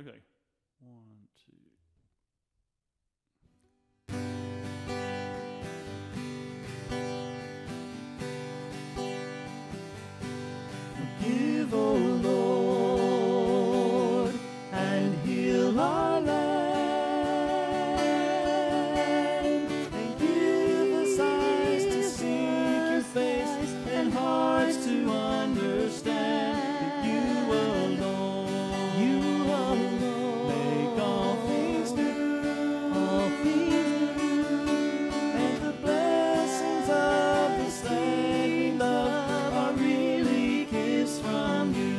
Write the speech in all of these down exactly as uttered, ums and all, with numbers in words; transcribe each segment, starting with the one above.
Okay. One, two. Forgive, O Lord, and heal our land, and give us eyes to seek your face and hearts to understand that you alone, you alone, make all things new, all things new, and the blessings of this land we love are really gifts from you.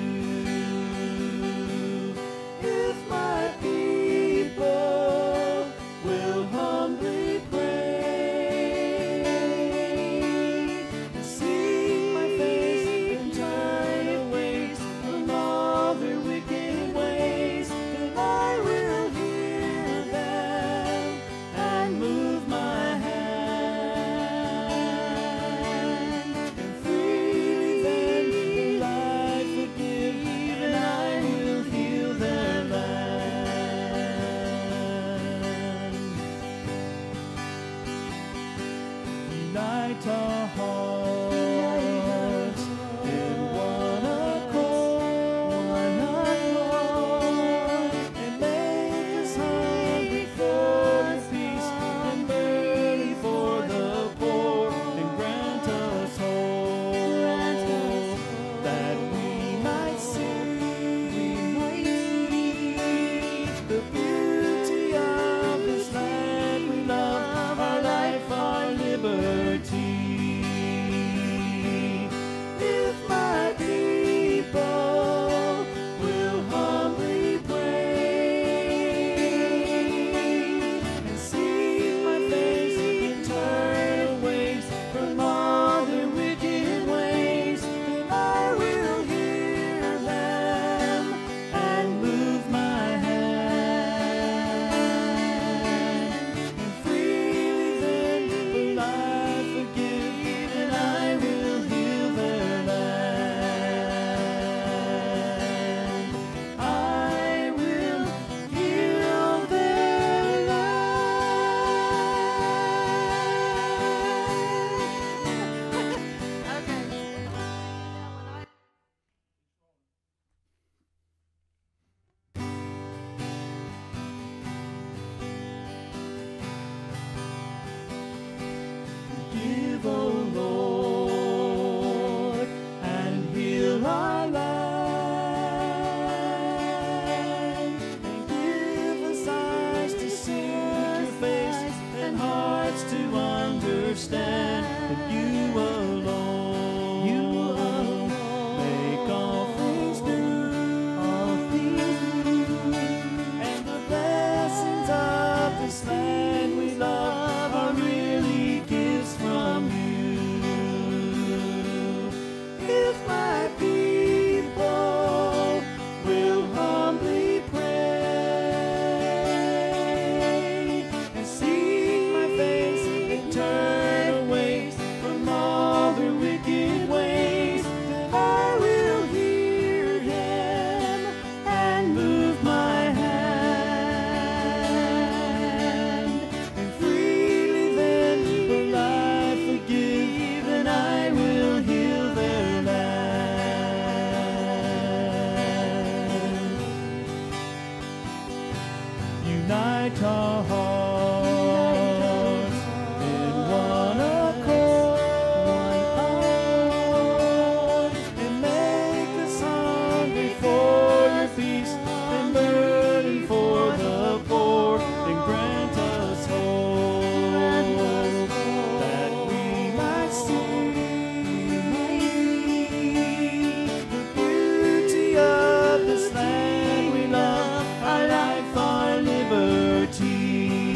If my people will humbly pray and seek my face and turn away from all their wicked ways, then I will hear them and move my hand, and freely then will I forgive, and I will heal their land. Unite our hearts in one accord, one accord, and make us hungry for your peace and burning for the poor, and grant us hope that we might see the beauty of this land we love, our life, our liberty. If my people will humbly pray and seek my face and turn away from all their wicked ways, then I will hear them and move my hand, and freely then will I forgive, and I will heal their land. I will heal their land. Give, O Lord, and heal our land, and give us eyes to see your face and hearts to understand that you alone, you alone, make all things new, all things new, and the blessings of this land we love are really gifts from you. If my people will humbly pray and seek my face and turn away from all their wicked ways, then I will hear them and move my hand, and freely then will I forgive, and I will heal their land. Unite our hearts in one accord, and make us hungry for your peace and burning for the poor, and grant us hope that we might see the beauty of this land we love, our life, our liberty.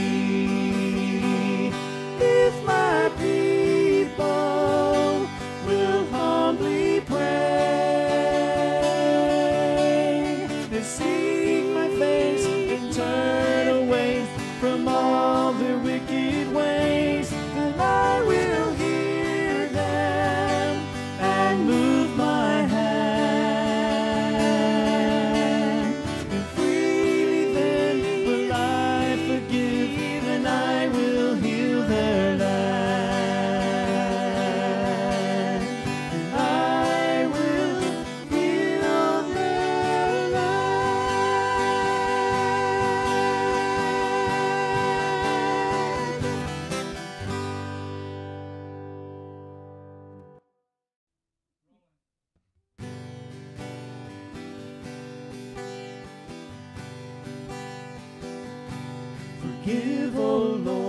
Forgive, O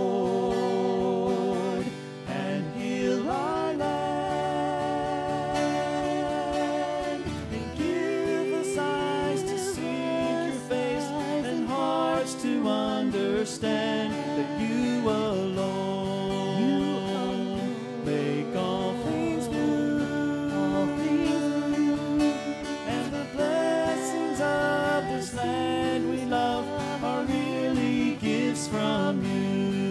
Lord, and heal our land. And give us eyes to see your face and hearts to understand that you alone, you alone make all things new. All things new. And the blessings of this land we love are really gifts from you.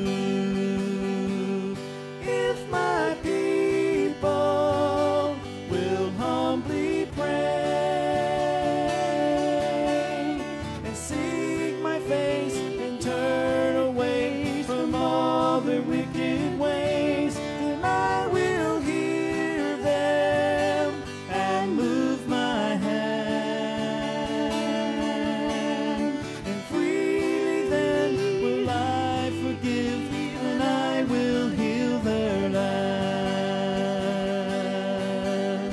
If my people will humbly pray and seek my face and turn away from all their wicked ways, then I will hear them and move my hand, and freely then will I forgive, and I will heal their land.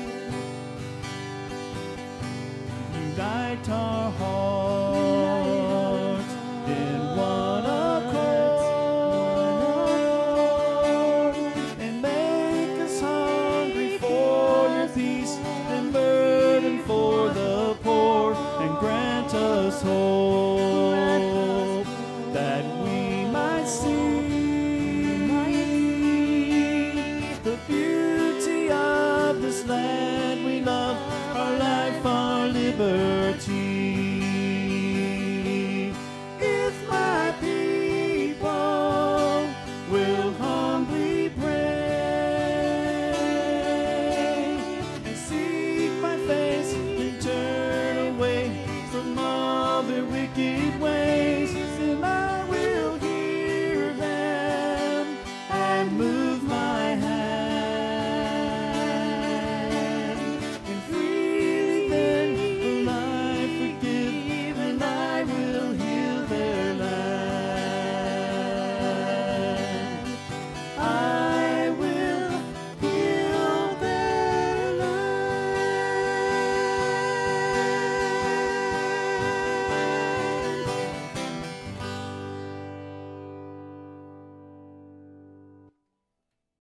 Unite our hearts in one accord, and make us hungry for your peace and burden for the poor, and grant us hope that we might see the beauty of this land we love, our life, our liberty.